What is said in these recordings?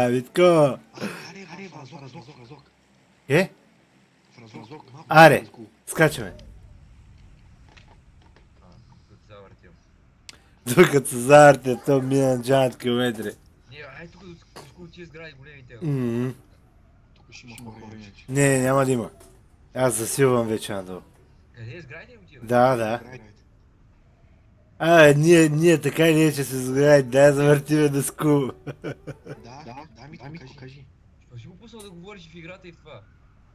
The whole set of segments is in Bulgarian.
Витко! Аре, вразок. Е? Вразок, малко Аре, по-близко. скачаме. Тук завъртим. Докато се завърте, то мина 9 километри. Не, ай тук до скул тия сгради големите. Тук ще има хора иначе. Не, няма да има. Аз засилвам вече надолу. Къде е сградите отива? Да. Ние така или иначе се сгради, дай завъртиме до скул. Да, Митко, кажи. Що си го пуснал да говориш в играта и в това?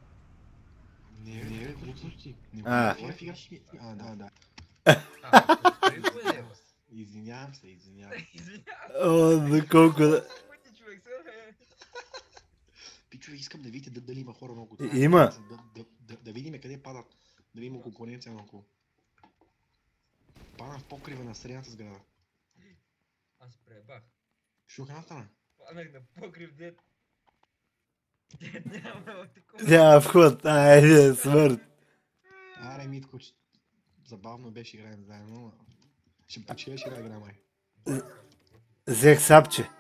Не, глупости. Не А. говоря в играта. Да. Къде го бе? Извинявам се. Извинявам. О, колко... Пъти човек се. Пичове, искам да видите дали има хора много. Има. Да видим къде падат. Дали има конкуренция наоколо. Падам в покрива на средната сграда. Аз пребах. Шо как стана? Паднах на покрив дед. Дед няма такова. Няма вход, айде, смърт. Аре, Митко, забавно беше играем заедно, но ще печелиш една игра, май. Взех сапче.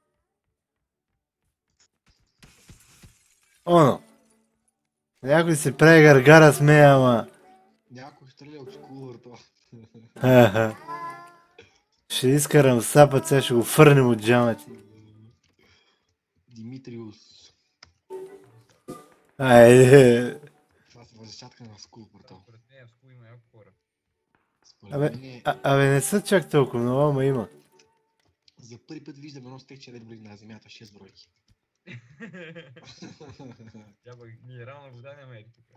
Оно. Някой се прави гаргара с мен, ама... Някой стреля от скулър, това. Ще изкарам сапът, сега ще го фърнем от джамата. Димитриус. Айде. Това са възчатка на скул, брато. Според мен в скул има няколко хора. Според мен Абе, не са чак толкова много, ама има. за първи път виждам едно стече ред на земята, 6 бройки. Тя пък минерална вода няма и тук.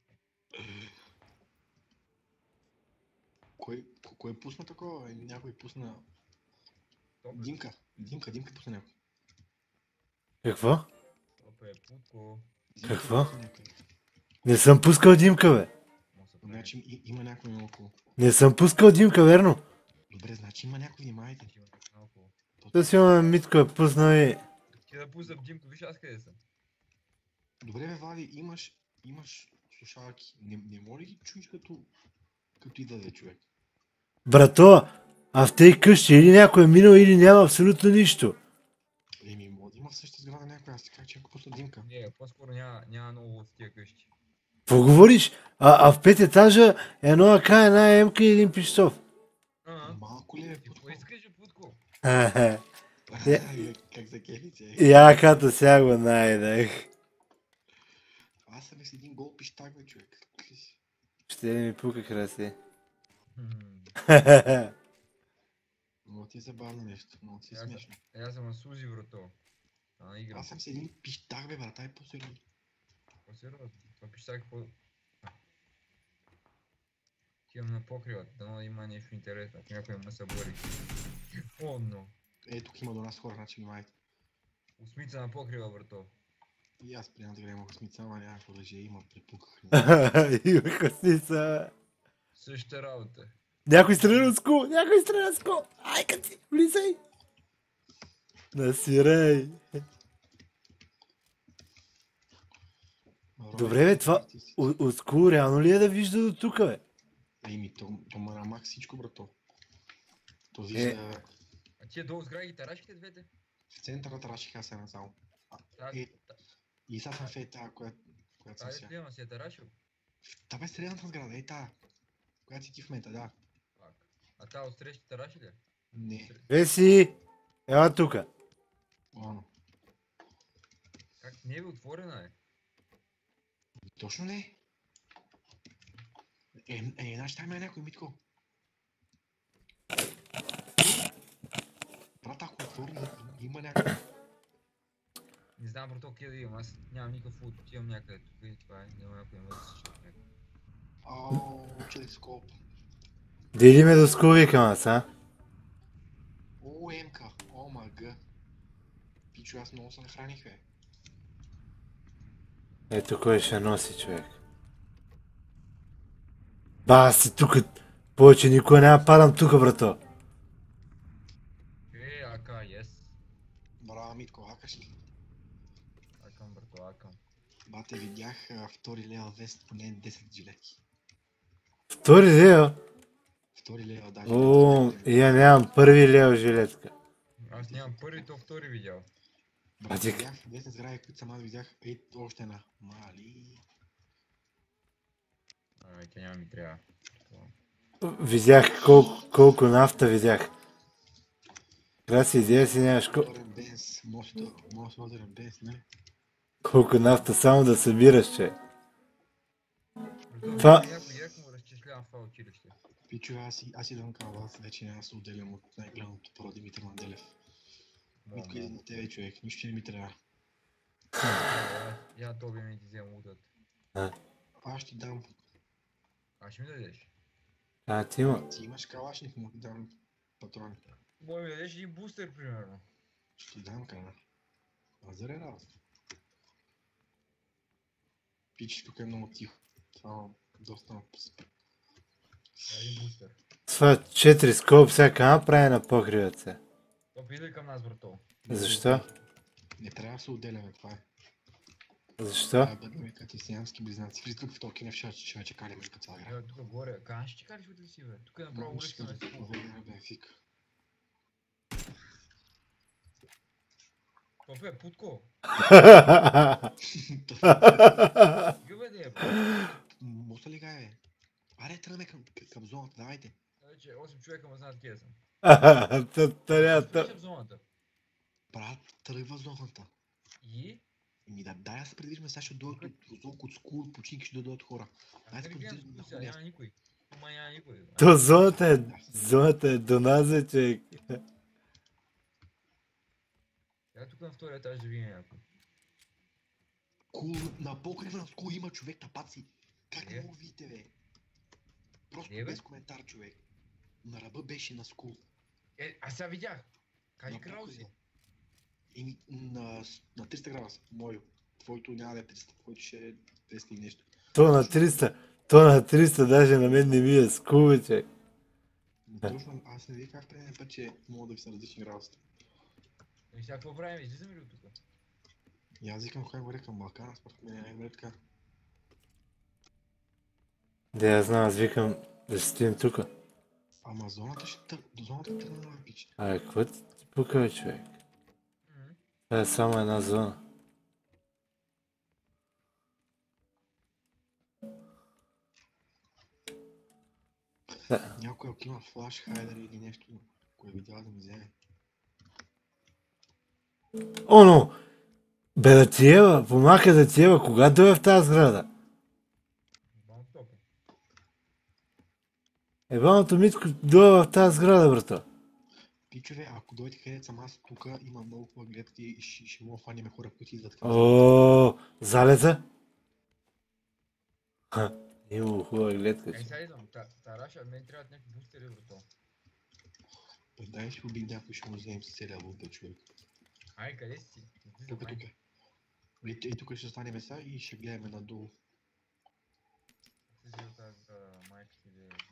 Кой пусна такова? Някой пусна... Димка пусна някой. Какво? Опе, путко. Какво? Не съм пускал Димка, бе. Значи има някой наоколо. Не съм пускал Димка, верно? Добре, значи има някой, внимайте. То си имаме Митко е пуснал и... Ти да пусна Димко, виж аз къде съм. Добре, бе, Влади, имаш слушалки. Не може ли ги чуеш като идаде човек? Брато, а в тези къщи или някой е минал или няма абсолютно нищо. Има в същата сграда някой, аз ти кажа, че ако пусна Димка. Не, по-скоро няма много от тия къщи. Какво говориш? А в 5 етажа едно АК, една МК и един пищов. Малко ли е? Какво искаш, путко? Как за кефице? Я като сега го найдах. Аз съм с един гол пищак, бе, човек. Ще ми пука краси. Много ти е забавно нещо, много ти е смешно. Аз съм Сузи, брато. Аз съм с един пищак, бе, брата, е по-сериозно. По-сериозно? Това пищак е по... Тивам на покрива, дано има нещо интересно, ако някой ме събори. О, но. Тук има до нас хора, значи внимайте. Осмица на покрива, брато. И аз преди да гледам осмица, ама някакво лъже има, припуках. Има косица. Същата работа. Някой стреля от скул! Айка ти, влизай! Насирай! Добре, бе, това от скул реално ли е да вижда до тука, бе? То марамах всичко, брато. То вижда... А тия долу сгради ги тарашките двете? В центъра тараших аз една само. И сега съм в тази, която съм сега. Тази си я тарашил? Та бе средната сграда, тая. Която си ти в момента, да. А та отсреща тараши ли? Не. Веси! Ела тука. Ано. Как не е отворена, е? Точно не. Значи там е някой, Митко. Брат, ако отвори, има някой. Не знам брато къде да имам, аз нямам никакъв лут, отивам някъде тук и това е, няма някой има да се чука някъде. Телескоп. Дели ме до скул, викам аз, а? Емка, омаг. Пичо, аз много се нахраних, бе. Ето кой ще носи, човек. Баси, тука. Повече никога няма падам тука, брато. Ака, yes. Браво, Митко, акаш ли? Акам, брато, акам. Бате, видях втори лева вест, поне 10 жилетки. Втори лева? Втори лева, даже. Я нямам първи лева жилетка. Аз нямам първи, то втори видял. Брат, ти- видях в десна сграда, които съм аз видях, още една. Мали. Ай, тя няма ми трябва. Видях колко нафта видях. Трябва да си идея си нямаш Моторен бенз, моторен бенз, нали? колко нафта само да събираш, че. Това... Това- Някой директно му разчислявам в това училище. Пичо, аз идвам към вас, вече няма да се отделям от най-главното про Димитър Манделев. Митко иди на тебе, човек, нищо не ми трябва. Я то ми ти взема удът. Аз ще ти дам. А ще ми дадеш? Ти има. Ти имаш калашник, му ти дам патрони. Мой ми дадеш един бустер, примерно. Ще ти дам кана. А заре работа. Пич, тук е много тихо. Това доста Един бустер. Това 4 скоп всяка прави на покривеца. То иде към нас, брато. Защо? Не трябва да се отделяме, това е. Защо? Трябва да бъдем като сиамски близнаци. Влиза тук в толкова ще вече калим като цяла игра. Тук горе. Кога ще калиш вътре си, бе? Тук е направо улица на Сикул. Бенфика. Попе, путко. Гъбе де, Моста ли гае? Аре, тръгнем към зоната, давайте. вече 8 човека ме знаят къде съм. Тарята. В зоната. Брат, тръгва зоната. И? Дай да се предвиждаме, сега ще дойдат от скул, починки ще дойдат хора. Айде гледам сега, няма никой. Ама няма никой. То зоната е до нас, бе, човек. Я тук на втория етаж да видя някой. На покрива на скул има човек, тапаци. Как не Е? го видите, бе? Просто Е, бе? без коментар, човек. На ръба беше на скул. Аз сега видях. Кажи На крал си. покрива. Еми, на 300 градуса, мой. Твоето няма да е 300, твоето ще е 200 и нещо. То на 300 даже на мен не ми е скул, човек. Точно, аз не ви как предния път, че мога да ви са различни градусите. И сега какво правим? Излизаме ли от тук? И аз викам, кой горе към Балкана, според мен е добре така. Да, я знам, аз викам да стоим тука. Ама зоната тръгна на пич. Какво ти пука, бе, човек? Това е само една зона. Някой ако има флаш хайдер или нещо, кое видял да ми вземе. Оно! Бе да ти ева, помаха да ти ева, кога дойде в тази сграда? Малко топо. Ебаното Митко дойде в тази сграда, брато. Пичове, ако дойдете където съм аз, тук има много хубава гледки и ще мога фаним хора, които идват към О, залеза? Има хубава гледка. Ей, сега идвам. Тараша, мен трябват някакви бустери, брато. Дай ще убим някой, ще му вземем с целия лут, човек. Ай, къде си? Тук е. И тук ще станем сега и ще гледаме надолу. Си взел тази майка си да е.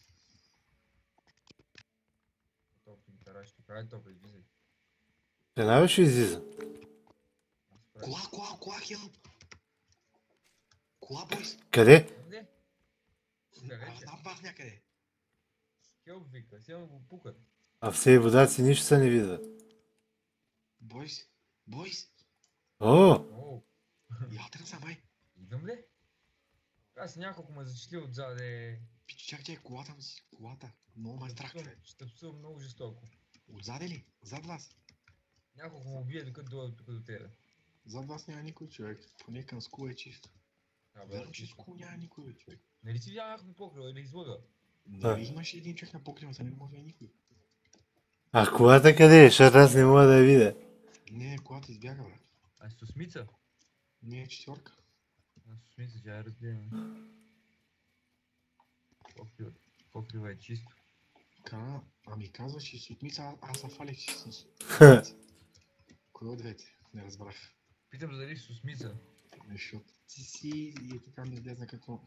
Топли тараш, тук ай топли, излизай. Една ще излиза. Кола, хелп! Кола, бойс! Къде? Къде? Далече. Знам вас някъде. Хелп вика, сега го пукат. А все и водаци нищо се не вижда. Бойс! О, О, Я тръгна са, май. идвам ли? Аз няколко ме зачисли отзаде. Пич, чакай, колата. Много ме страх, човек. Ще псувам много жестоко. Отзаде ли? Зад вас. Няколко му убие докато дойда тук до тебе. Зад вас няма никой, човек. Поне към скул е чисто. Вярвам, че скул няма никой, бе, човек. Нали си видял някакво покрива или излъга? Не, имаше един човек на покрива, са не може да е никой. а колата къде е? Защото аз не мога да я видя. Не, колата избяга, бе. А Сусмица? Не е четвърка. А Сусмица, тя я разбираме. Покрива е чисто. Ами казваш, че с отмица, аз зафалих, че с... Кой от двете? Не разбрах. Питам дали си Сусмица. Защото ти си и така ми излезна като...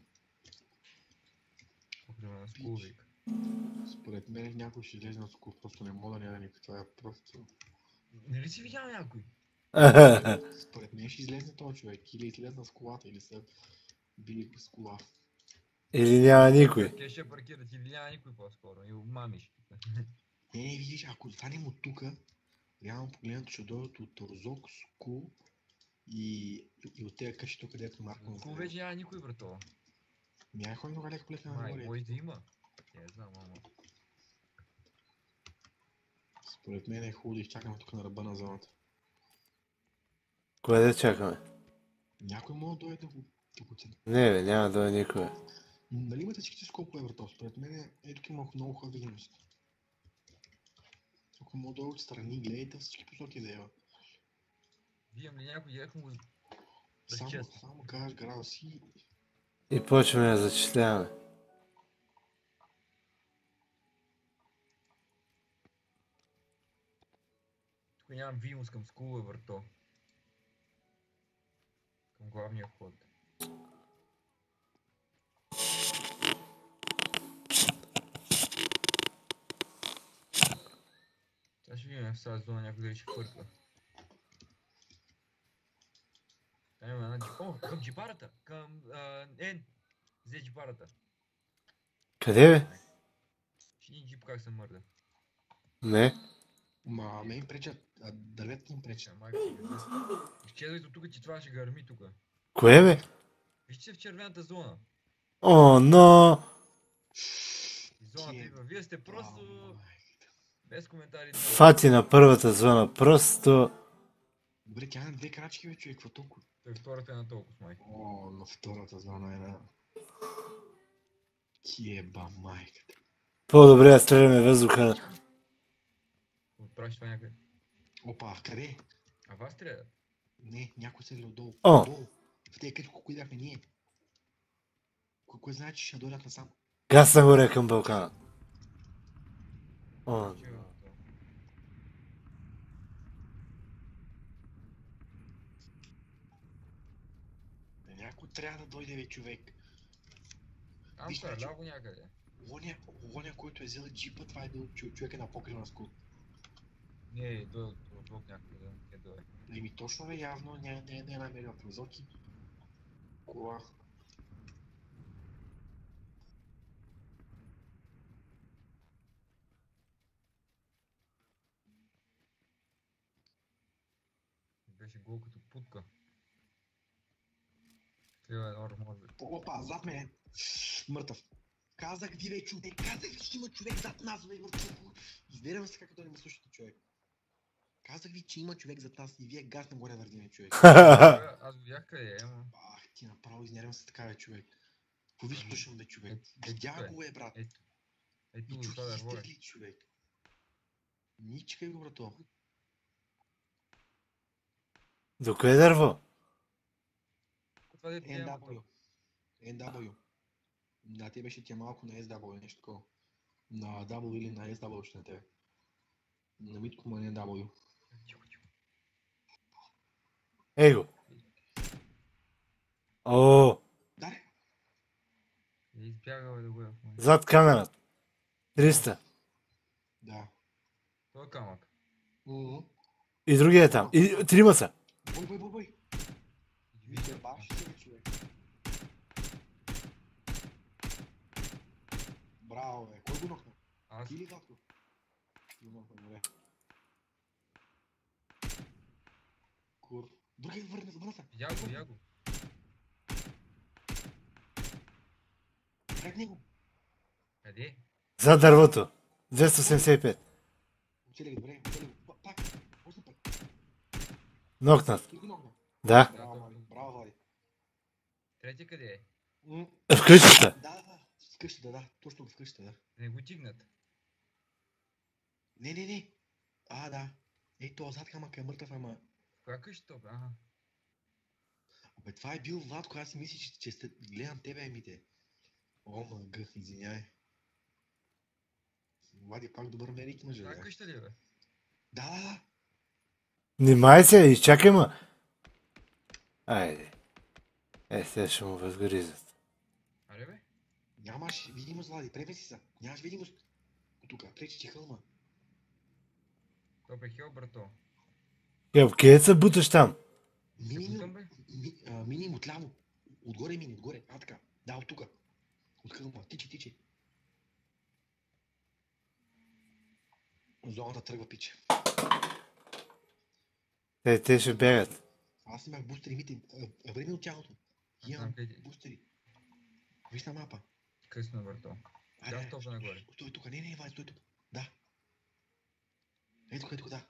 Покрива на скулвик. Според мен някой ще излезе на скул, просто не мога да не това е просто... Нали си видял някой? Според мен ще излезе този човек, или излезна с колата, или са били с кола. Или няма никой. Те ще паркират или няма никой по-скоро и обмамиш. Не, видиш, ако станем от тука, реално погледнато ще дойдат от Розокско и от тези къщи тук, където Марко му Кул вече няма никой, брато. Някой много леко полека на Май, горе. може да има. Не знам, ама. Според мен е хубаво да изчакаме тук на ръба на зоната. Кое да чакаме? Някой може да дойде да го цени. Не бе, няма да дойде никой. Нали имате всички скопове, брато? Според мен тук има много хора видимост. Ако мога да дойде отстрани, гледайте всички посоки да ева. Вием ли някой директно го Само разчества? кажеш града си. И почваме да зачисляваме. Тук нямам видимост към скула, брато. Към главния вход. Сега ще видим в тази зона някой дали ще хвърква. Там има една джипара. О, към джипарата! Към Н! Взе джипарата. Къде бе? Ще ни джип как се мърда. Не. Ма, ме им пречат, дърветата им пречат. Майка си ме. Изчезвайте от тук, че това ще гърми тук. Кое бе? Вижте се в червената зона. О, но! И зоната идва. Вие сте просто... Без коментари. Фати на първата зона, просто... Добре, тя на две крачки, бе, човек, какво толкова? Той втората е на толкова, майка. О, на втората зона е на... Кеба майката. По-добре да стреляме въздуха. Отпраща това някъде. Опа, къде? А вас трябва? Не, някой се е отдолу. О! Отдолу. В тези къщи, колко идахме ние. Кой знае, че ще дойдат насам? Гасна горе към Балкана. О, Някой трябва да дойде, бе, човек. Там Виж, значи- стрелял го някъде. Оня, който е взел джипа, това е бил човека на покрива скут. Не, той от блок някъде да не дойде. Еми точно, бе, явно не е намерил прозоки. Кола. Беше гол като путка. Трябва едно може би. Опа, зад мен. Мъртъв. Казах ви, бе, човек. Казах ви, че има човек зад нас, бе, мъртъв. Изверям се като да не ме слушате, човек. Казах ви, че има човек зад нас и вие гасна горе върдиме, човек. Аз видях къде е, ама. Ах, ти направо изнервям се така, бе, човек. Какво ви слушам, бе, човек? Видя го, бе, брат. Ето И го чух това дърво е. изстрели, човек. Ничкай го, брато. до кое дърво? Това дето няма NW. NW. На те беше ти малко на SW, нещо такова. На W или на SW ще на тебе. На Митко му е NW. Тихо. Его. О, Да, Избягал да го е в момента. зад камерата. 300. да. Той е камък. И другия е там. И трима са. Бой. Вижте, баш се, човек. Браво, бе. Кой го нокна? Аз Ти ли, Златко? Ти го нокна, добре. Кур. Другия върна се. видях го. Пред него. Къде? Зад дървото. 275. Оцели ги, добре. Пак. Още пак. Нокнат. Ти го нокна. Да. Браво, Влади. Трети къде е? В къщата. Да. В къщата, да. Точно в къщата, да. Не го тигнат. Не. Да. Ей, то зад камък е мъртъв, ама... В коя къща? Ага. Абе, това е бил Владко, аз си мисля, че сте... гледам тебе, емите. О, мъгъх, извиняй. Влади, пак добър мерик мъже, Това бе. къща ли е, бе? Да. Внимай се, изчакай ма. Айде. Сега ще му възгризат. Аре, бе? Нямаш видимост, Влади, превеси се. Нямаш видимост. От тук, пречи ти хълма. Той бе хел, брато. Къде се буташ там? Бутам, бе? Миним отляво. Отгоре мини, отгоре. Така. Да, от тук. От хълма. Тичи. Зоната тръгва, пиче. Те ще бегат. Аз имах бустери, мите, върни от тялото. Имам бустери. Виж на мапа. Късно, брато. Да, стопа нагоре. Стой тук, не, Вали, стой тук. Да. Ето тук, да.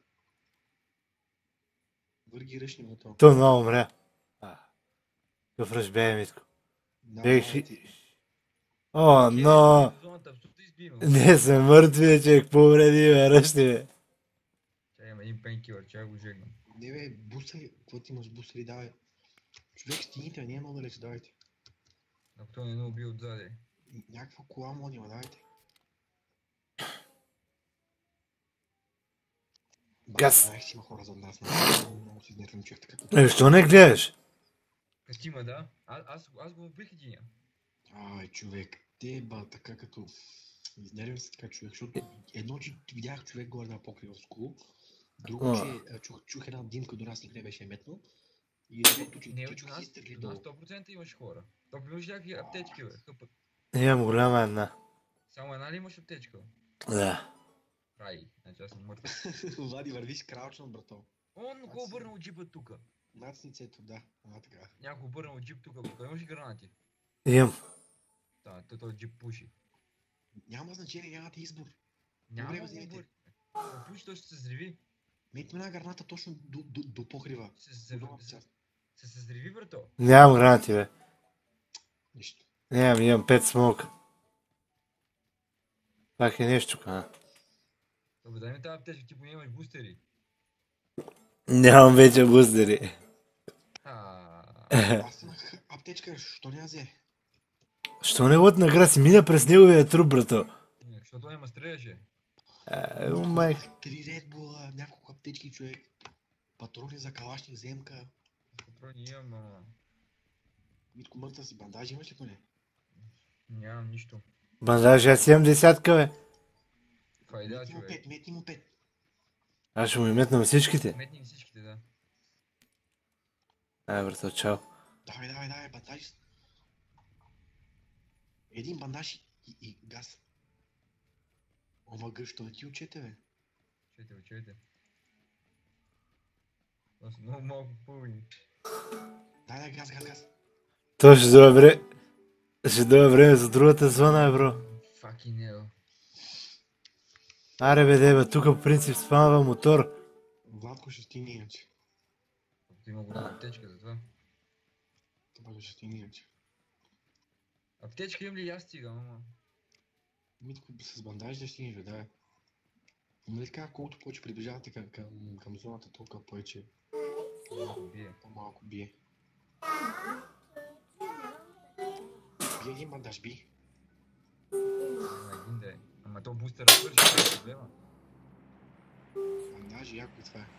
Върги ръчни, брато. То много умря. Какъв ръж бега, Митко. Бег. О, но... Не са мъртви, човек, повреди, бе, ръчни, бе. Чай, има един пенкилър, чай го жегна. Не, бе, бустери, какво ти имаш бустери, давай. Човек, стигните, не е много далеч, давайте. Ако той не уби отзади. Някаква кола му има, давайте. Газ. Знаех, че има хора зад нас, много си изнервен човек така. Защо не гледаш? Катима, да? Аз го убих единия. Ай, човек, те ба така като... Изнервен се така човек, защото едно, че видях човек горе на покрива в скул, друго, че чух една димка до нас, никой не беше метнал. И другото, че не, чух си изтърли до нас долу. 100% имаш хора. То имаш някакви аптечки, бе, хъпът. Имам голяма една. Само една ли имаш аптечка? Да. Рай, значи аз съм мъртъв. Влади, вървиш кралчно, брато. Он го обърнал джипа тука. Над сницето, да. Така. Някой обърнал джип тука, брато. Имаш ли гранати? Имам. Да, той джип пуши. Няма значение, нямате избор. Няма Добре, го вземете. избор. Пуши, той ще се взриви. Мейте една граната точно до покрива. Се взриви, брато. Нямам гранати, бе. Нищо. Имам 5 смока. Пак е нещо, ка. Добре, дай ми тази аптечка, ти поне имаш бустери. Нямам вече бустери. Аз имах аптечка, що не я взе? Що не от награ си мина през неговия труп, брато? Защото той ме стреляше. Майк. 3 Red Bull, няколко аптечки, човек. Патрони за калашник, земка. Патрони имам, ама... Митко, мъртъв си, бандажи имаш ли поне? Нямам нищо. Бандажи, аз имам 10-ка, бе. Това е да, човек. Метни му 5. Аз ще му метнам всичките. Метни ги всичките, да. Брато, чао. Давай, бандажи. Един бандаж и газ. Ова гъщо да ти учете, бе. Чуйте. Това са много малко пълни. Дай, газ. То ще дойде време за другата зона, бе, бро. Fucking hell. Аре, бе, деба, тук по принцип спамва мотор. Владко ще стигне иначе. Ти има голяма аптечка за това. Това ще стигне иначе. Аптечка им ли аз стигам, ама? Митко, с бандаж да стигнеш, бе, да. Нали така, колкото повече приближавате към зоната, толкова повече по-малко бие. Бие един бандаж, би. Един да е. Ама то бустера свърши, това е проблема. Бандажи, яко и това е.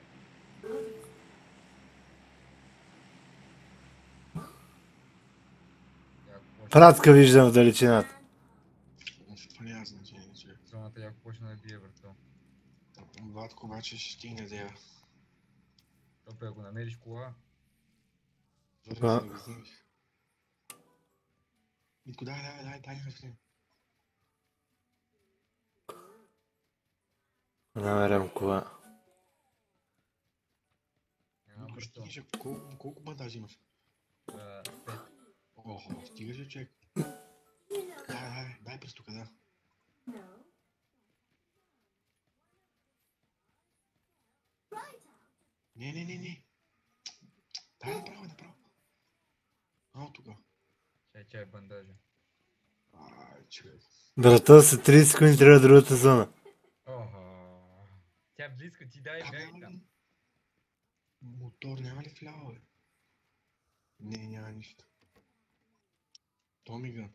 Пратка виждам в далечината. Това няма значение, че. Зоната яко почна да бие, брато. Владко обаче ще стигне дева. Топе, ако намериш кола, Върни се да го вземеш. Митко, дай, не вземем. Намерям кола. няма Митко, ще брато. стигнеш, колко бандажи имаш? 5. Охо, стигаш ли, човек? Дай през тук, да. Не. Дай направо. Ало тук. Чай, бандажа. Човек. Брато, след 30 секунди трябва другата зона. Охо. Тя близко ти дай бягай там. Мотор няма ли вляво, бе? Не, няма нищо. Томига.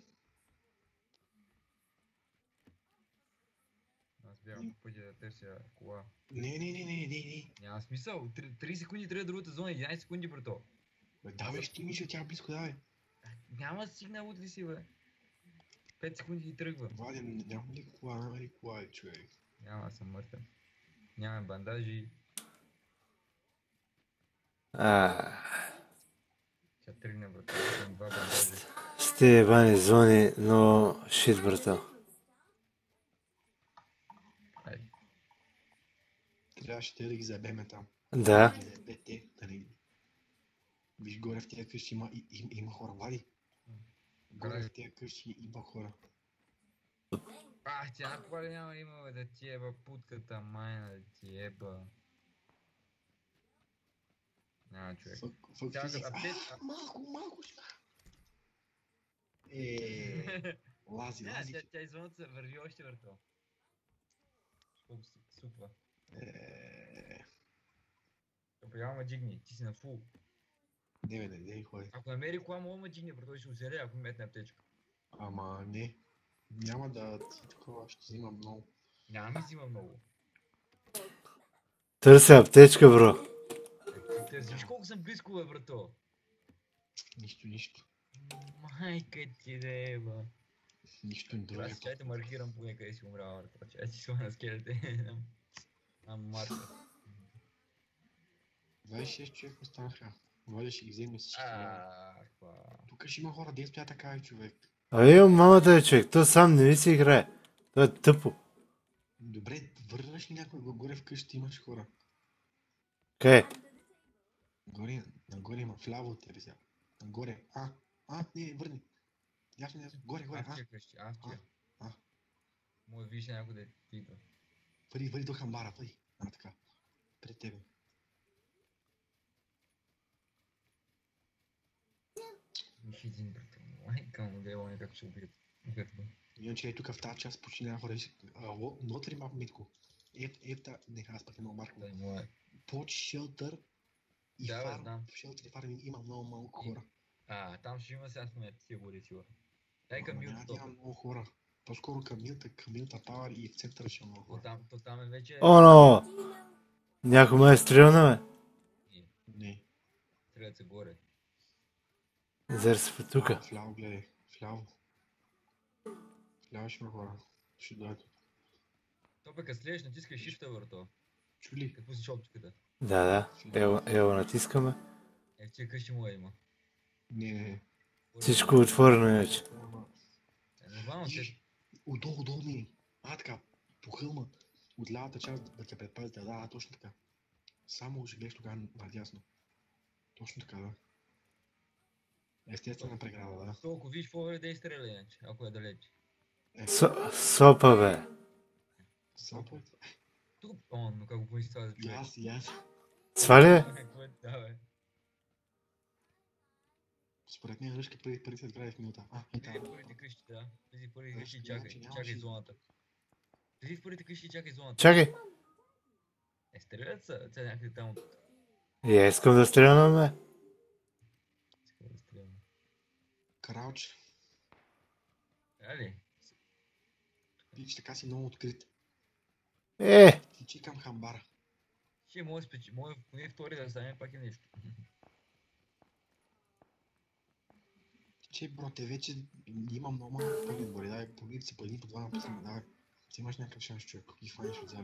Аз бягам по пътя да търся кола. Не. Няма смисъл. 3 секунди трябва другата зона, 11 секунди, брато. Бе, давай, ще стигнеш, тя близко, давай. Няма сигнал от ли си, бе. 5 секунди и тръгва. Влади, няма ли кола, човек? Няма, аз съм мъртъв. Нямам бандажи. Ще тръгне, брато. Имам 2 бандажи. Сте ебани зони, но шит, брато. Айде. Трябваше те да ги забеме там. Да. Виж горе в тия къщи има хора, Влади. Горе в тия къщи има хора. Тя някаква ли няма има, бе, да ти еба путката майна, да ти еба. Няма човек. Фък Тя физикс. аптечка. Малко. Лази. Тя извън се върви още върто. Колко се супва. Трябва ма джигни, ти си на фул. Не, ходи. Ако намери кола, мога ма джигни, брато ще оцеле, ако ми метне аптечка. Ама не. Няма да ти такова, ще взима много. Няма ми взима много. Търся аптечка, бро. Виж колко съм близко, бе, брато. Нищо. Майка ти да еба. Нищо не дойде. Аз чайте маркирам по някъде си умрява, брато. Чай си сложа на скелете. На марка. 26 човека останаха. Влади ще ги вземе всички. Тук ще има хора, 10 стоя така и човек. Имам мамата е човек, то сам не ми се играе. То е тъпо. Добре, върнаш ли някой горе вкъщи, имаш хора? Къде? Нагоре има, вляво от тебе сега. Нагоре, не, върни. Ясно, горе, Може виж някой да ти идва. Върни до хамбара, върни. Така, пред тебе. Виж един, брато. Майка му да е как ще убият. Иначе е тук в тази част почти няма хора. Нотри малко митко. Не, аз пък едно Марко. Под шелтър и фарм. В шелтър и фарм има много малко хора. Там ще има сега в момента, сигурно. Дай към Милта. Няма много хора. По-скоро към Милта Пауър и в центъра ще има много хора. То там е вече... Оно! Някой ме е стрелна, бе? Не. Стрелят се горе. Зер се по тука. Вляво гледай. Вляво ще има хора. Ще дойдат. То пък слезеш, натискай шифта върто. Чули? Какво си шопчиката? Да. Ево натискаме. В тия къщи му има. Не. Всичко отворено иначе. Нормално се... Отдолу ми. Така. По хълма. От лявата част да те предпазите. Да, точно така. Само ще гледаш тогава надясно. Точно така, да. Естествена преграда, да. Толко виж какво да изстреля иначе, ако е далеч. Сопа, бе. Сопа? Тук... но как го помисли това за човек? И аз. Свали, бе? Да, бе. Според мен ръжка преди се сгради в минута. Първите къщи, да. Тези първите къщи, чакай зоната. Тези в първите къщи, чакай зоната. Чакай. Стрелят са, някъде там. Искам да стрелям, бе. Крауч. Ли? Пич, така си много открит. Тичи към хамбара. Ще може спечи, може поне втори да стане, пак е нещо. Че, бро, те вече има много малко пълни отбори. Дай, погледни се по един, по два написаме. Давай, ти имаш някакъв шанс, човек. Ги хванеш отзаде.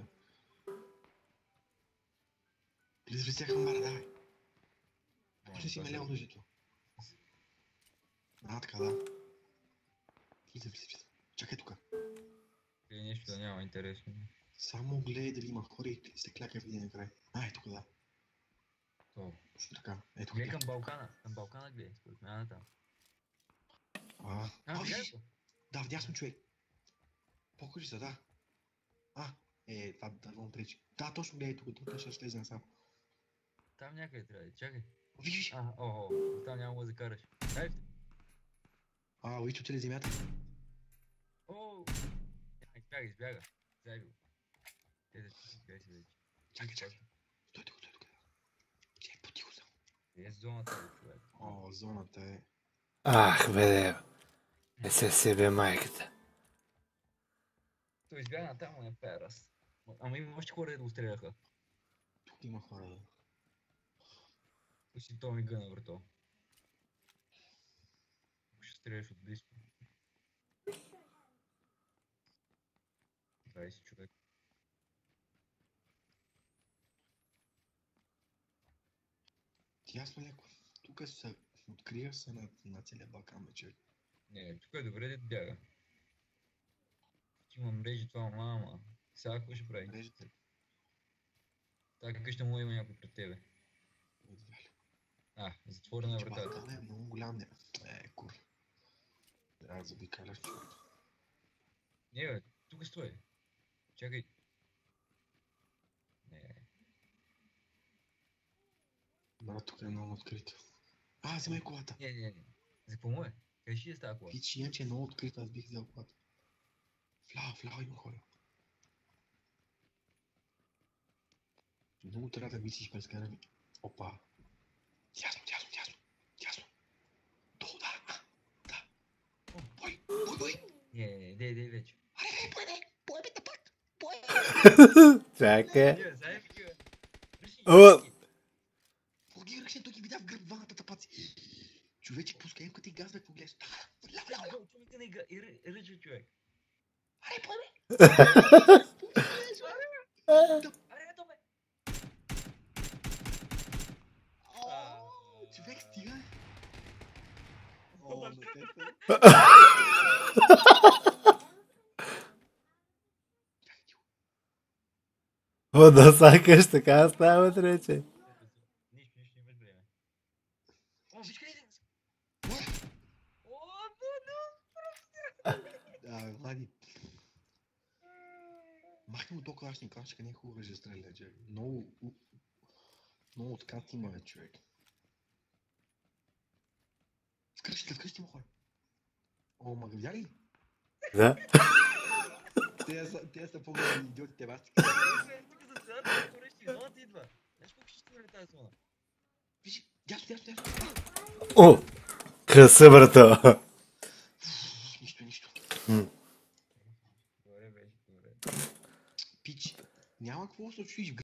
Влизай сега хамбара, давай. Може си ме лево ножето. Така, да. Влизай. Чакай тука. Нещо да няма интересно. Само гледай дали има хора и се клякай в един край. Тук, да. Точно така. Ето. Гледай към Балкана гледай, според мен там. Да, вдясно човек. Покажи се, да. Това да му пречи. Да, точно гледай тук, тук ще слезе насам. Там някъде трябва да чакай. Виж! Там няма да караш. Дай! Виж от ли земята? Избяга, избяга. Дай го. Те да си вече. Чакай. Стой тук. Чай, потихо съм. Е зоната, бе, човек. Зоната е. Бе, се себе майката. Той избяга на там, не перас. Ама има още хора да го стреляха. Тук има хора, да. Си то ми гъна, брато. Ще стреляш от близко. 20 човек. Ясно леко. Тук се открия се на целия Балкан, бе, човек. Не, тук е добре да бяга. Има мрежи това, мама. Сега какво ще прави? Мрежите. Така къща му има някой пред тебе. А, затворена е вратата. Чувакът е много голям, не. Кур. Трябва да забикаляш, човек. Не, бе, тук стой. Чакай. Не. Брат, тук е много открито. Вземай колата. Не. За какво му е? Къде ще е става кола? Пич, иначе е много открито, аз бих взел колата. Вляво има хора. Много трябва да мислиш през карами. Опа. Тясно. Долу, да. Бой. Не, вече. Аре, бой, бе, пак. Бой. Чакай. Не, заедно такива. О! Плаги ръчен, той ги видя в гръб двамата тапаци. Човече, пускай им като и газ, бе, какво гледаш? Вляво. Човека не ръчва човек. Аре, бой, бе. Аре, то бе. Човек, стига. О, да сакаш, така става, рече. Нищо, имаш време. О, виж къде е? О, Да, Влади. Махни му толкова, аз не кажа, че не е хубаво да стреля, че много откат има, бе, човек. Вкъщи му хора. О, ма видя ли? Да. Те са по-големи идиотите, аз ти тук за цялата порещи, зоната идва. Знаеш колко ще строили тази зона? Виж, дясно. О! Краса, брата. Нищо. Добре, беше, добре. Пич, няма какво да се чуиш в